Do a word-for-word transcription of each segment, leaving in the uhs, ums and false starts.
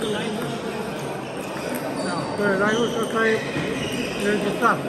对，然后是可以人去上。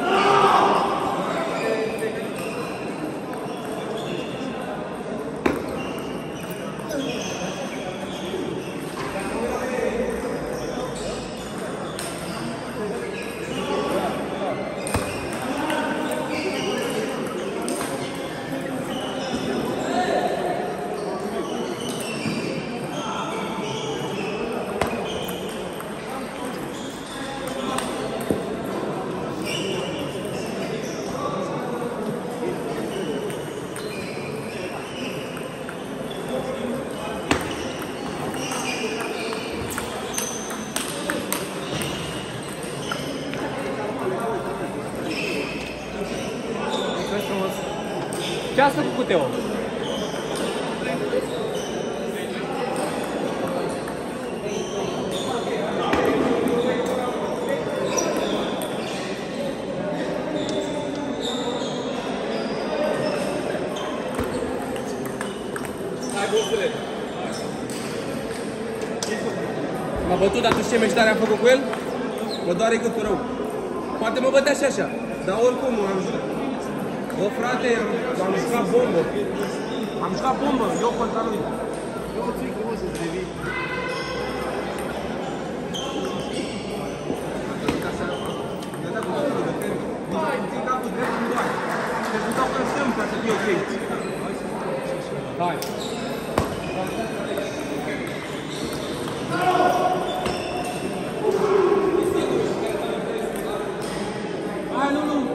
Ce ați făcut cu Teo? M-a bătut, dar tu știi ce meștare am făcut cu el? Mă doare gâtul rău. Poate mă bătea și așa, dar oricum am jucat. Bă, frate, am jucat bombă. Am jucat bombă, eu contra lui. Eu ți-i că o să-ți revii. Hai. Hai, nu, nu.